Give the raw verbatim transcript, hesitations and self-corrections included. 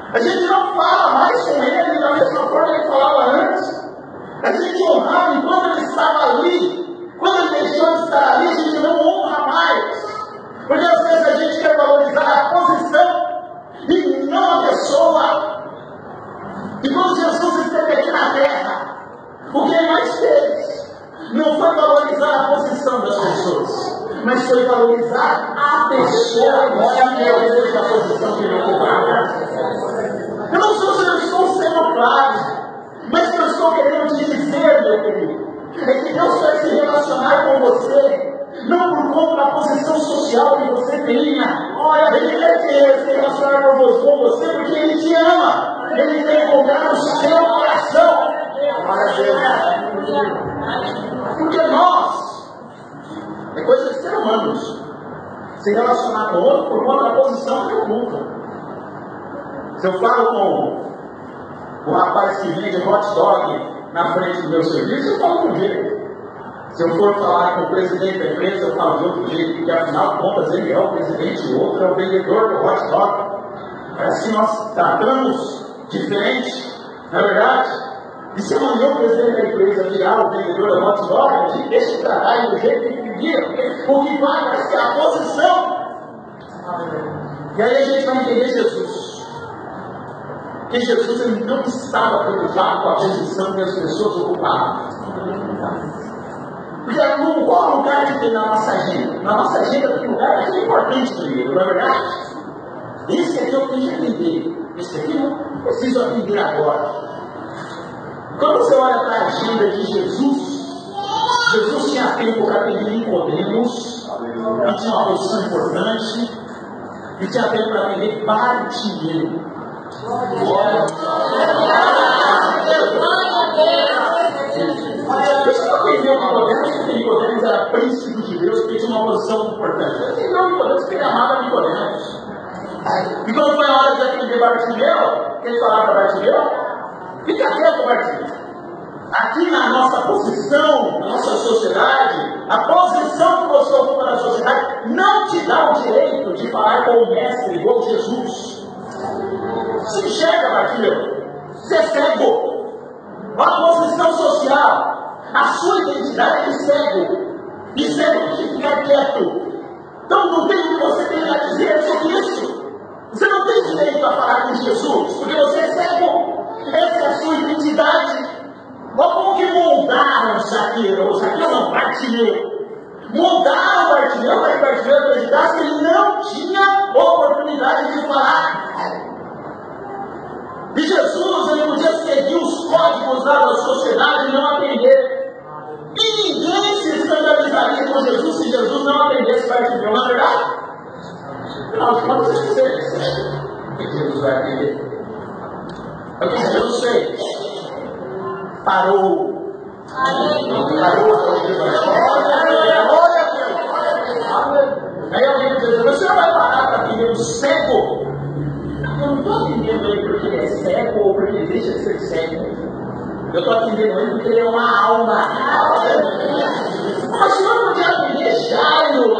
A gente não fala mais com ele da mesma forma que ele falava antes. A gente honrava enquanto ele estava ali. Quando ele deixou de estar ali, a gente não honra mais. Porque às vezes a gente quer valorizar a posição e não a pessoa. E quando Jesus esteve aqui na terra, o que ele mais fez não foi valorizar a posição das pessoas, mas foi valorizar a pessoa. Olha a minha Deus da posição que ele ocupava. Eu não sei se eu estou sendo claro, mas o que eu estou querendo te dizer, meu querido, é que Deus quer se relacionar com você, não por conta da posição social que você tenha. Olha, Ele quer se relacionar com você porque Ele te ama. Ele quer encontrar o seu coração. Porque nós, é coisa de ser humanos, se relacionar com o outro por conta da posição que ocupa. Se eu falo com o rapaz que vende hot dog na frente do meu serviço, eu falo de um jeito. Se eu for falar com o presidente da empresa, eu falo de outro jeito, porque afinal de contas ele é o presidente, o outro é o vendedor do hot dog. Parece que nós tratamos diferente, não é verdade? E se amanhã o presidente da empresa virar o vendedor do hot dog, a gente deixa de tratar ele do jeito que ele vira, porque o que vai vai ser a posição. E aí a gente vai entender Jesus. Porque Jesus ele não estava preocupado com a posição que as pessoas ocupavam. Porque no qual lugar que tem na nossa agenda? Na nossa agenda tem lugar que é importante primeiro, não é verdade? Esse aqui eu tenho que entender. Esse aqui eu preciso aprender agora. Quando você olha para a agenda de Jesus, Jesus tinha tempo para atender Nicodemos, e tinha uma posição importante, e tinha tempo para atender Bartimeu. Deixa eu aprender o Nicodemos, porque Nicodemos era príncipe dos judeus, porque tinha uma posição importante. Eu entendo o Nicodemos, porque ele amava Nicodemos. E quando foi a hora de atender Bartimeu, o que ele falava para Bartimeu? Fica quieto, Bartimeu. Aqui na nossa posição, na nossa sociedade, a posição que você ocupa na sociedade não te dá o direito de falar com o mestre igual Jesus. Se enxerga, Bartimeu. Você é cego. A posição social, a sua identidade é de cego. E cego tem que ficar quieto. Então não tem o que você tem a dizer sobre isso. Você não tem direito a falar com Jesus, porque você é cego. Essa é a sua identidade. Olha como que moldaram Zaqueu, Zaqueu não, Bartimeu. Moldaram Bartimeu para que Bartimeu acreditasse que ele não tinha oportunidade de falar. E Jesus, ele podia seguir os códigos da sociedade e não atender. E ninguém se escandalizaria com Jesus se Jesus não atendesse Bartimeu, não é verdade? Afinal de contas, eu sei o que Jesus vai atender. É o que Jesus fez. Parou. Parou. Aí alguém diz, você não vai parar para atender um cego? Eu não estou atendendo ele porque ele é cego ou porque ele deixa de ser cego. Eu estou atendendo ele porque ele é uma alma. Mas o senhor podia atender Jairo